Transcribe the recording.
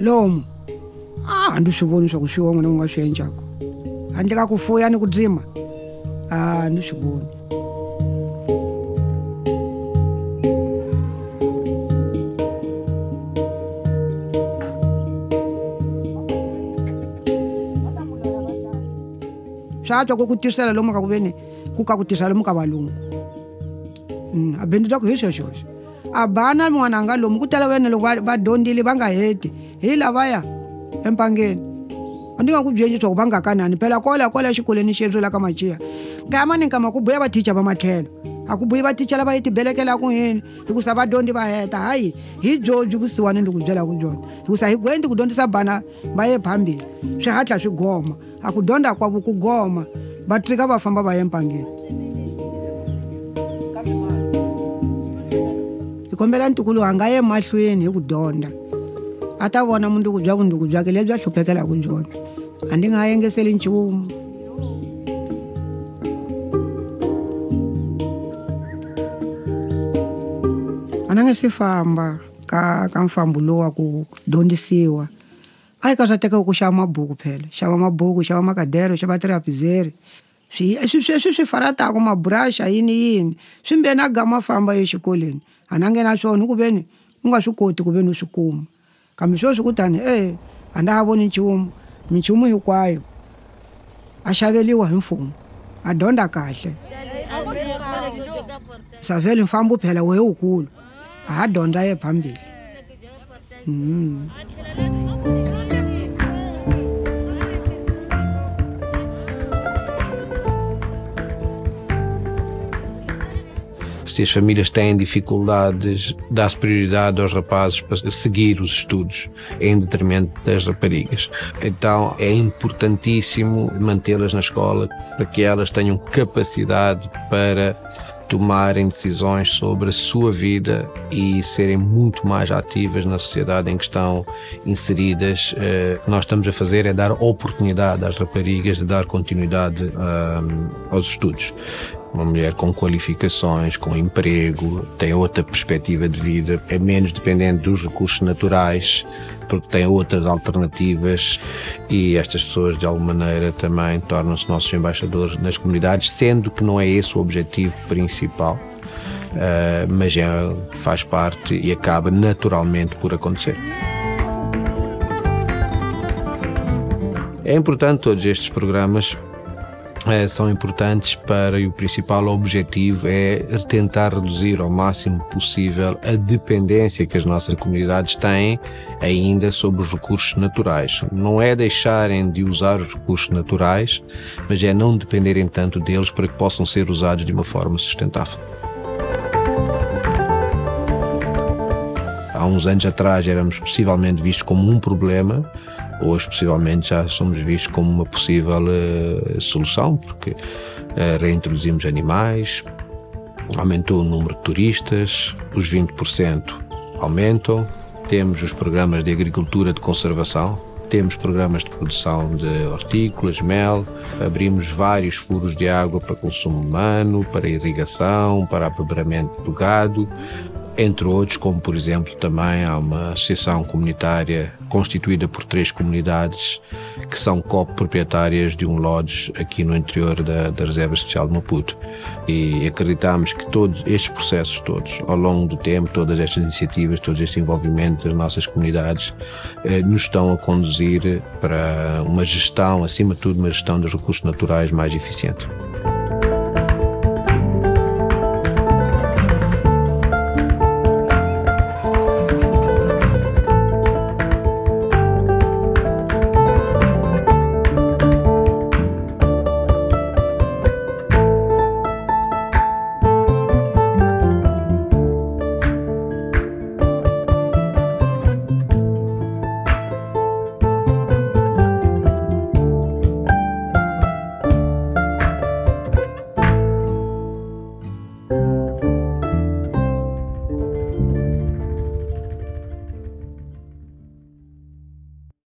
lomu a ndzi swi voni swa ku swi wa n'wina u nga swi endlaku handle ka ku fuya ni ku dzima a ndzi swi voni. Swa twa ku tisela lomu ka ku veni ku ka ku tisela lomu ka valungu a bindi ta ku hi sweswo a bana n'wananga lomu ku tala vene loko va dyondzile va nga heti hi lavaya empangeni a ndzi nga ku byeli swa ku va nga kanani phela kwala exikolweni xerilo la ka machiya nkama ni nkama ku buya vaticha va matlhelo a ku buyi vaticha lava yi tibelekelaku yini hikusa vadyondzi va heta hayi hi byobyi vusiwana ndi ku byela ku byona hikusa hi gwendi ku dyondzisa bana va ye phambili swi hatla swi goma a ku dyondza kwavo ku goma va trika va famba va ye empangeni. Hi kombela ntukulu a nga ye mahlweni hi ku dyondza a ta vona munduku byake lebyi a hluphekelaku byona a ndi nga yengeseli nchumu. A nga si famba ka mfambo lowu wa ku dyondzisiwa a yi ka swa teka ku xava mabuku phela xava mabuku xava makadero xava tirapizeri swi faratako maburasha yini swi mbeni a gama famba exikolweni a na nghena swona ku veni u nga swi koti ku veni u swi kuma kambe sweswi kutani a nda ha voni nchumu minchumu hinkwayo a xaveliwa hi mfumo a dyondza kahle savhele mfambo phela wehe wukulu a ha dyondza ye phambili. Se as famílias têm dificuldades, dá-se prioridade aos rapazes para seguir os estudos, em detrimento das raparigas. Então é importantíssimo mantê-las na escola para que elas tenham capacidade para tomarem decisões sobre a sua vida e serem muito mais ativas na sociedade em que estão inseridas. O que nós estamos a fazer é dar oportunidade às raparigas de dar continuidade aos estudos. Uma mulher com qualificações, com emprego, tem outra perspectiva de vida, é menos dependente dos recursos naturais, porque tem outras alternativas e estas pessoas de alguma maneira também tornam-se nossos embaixadores nas comunidades, sendo que não é esse o objetivo principal, mas faz parte e acaba naturalmente por acontecer. É importante todos estes programas. São importantes e o principal objetivo é tentar reduzir ao máximo possível a dependência que as nossas comunidades têm ainda sobre os recursos naturais. Não é deixarem de usar os recursos naturais, mas é não dependerem tanto deles para que possam ser usados de uma forma sustentável. Há uns anos atrás éramos possivelmente vistos como um problema. Hoje, possivelmente, já somos vistos como uma possível solução, porque reintroduzimos animais, aumentou o número de turistas, os 20% aumentam, temos os programas de agricultura de conservação, temos programas de produção de hortícolas, mel, abrimos vários furos de água para consumo humano, para irrigação, para abeberamento do gado, entre outros, como por exemplo também há uma associação comunitária constituída por 3 comunidades que são coproprietárias de um lodge aqui no interior da Reserva Especial de Maputo. E acreditamos que todos estes processos todos, ao longo do tempo, todas estas iniciativas, todo este envolvimento das nossas comunidades nos estão a conduzir para uma gestão, acima de tudo, uma gestão dos recursos naturais mais eficiente.